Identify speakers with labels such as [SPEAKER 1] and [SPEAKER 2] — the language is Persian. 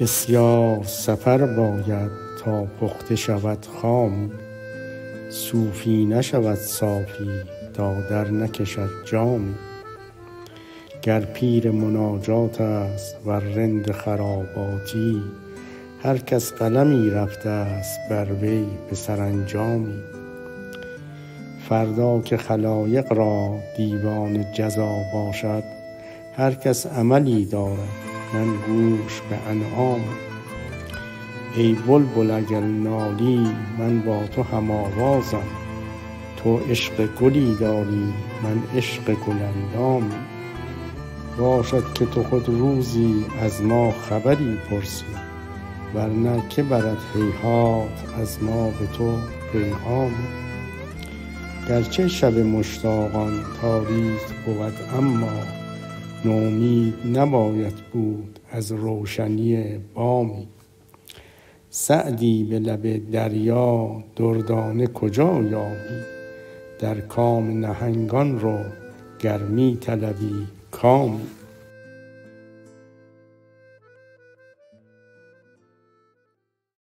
[SPEAKER 1] بسیار سفر باید تا پخته شود خامی، صوفی نشود صافی تا در نکشد جامی. گر پیر مناجات است ور رند خراباتی، هر کس قلمی رفته است بر وی به سرانجامی. فردا که خلایق را دیوان جزا باشد، هر کس عملی دارد من گوش به انعام. ای بلبل اگر نالی من با تو هم آوازم، تو عشق گلی داری من عشق گل اندامی. باشد که تو خود روزی از ما خبری پرسی، ورنه که برد هیهات از ما به تو پیغامی. گرچه شب مشتاقان تاریک بود اما، نومید نباید بود از روشنی بامی. سعدی به لب دریا دردانه کجا یابی، در کام نهنگان رو گر می طلبی کامی.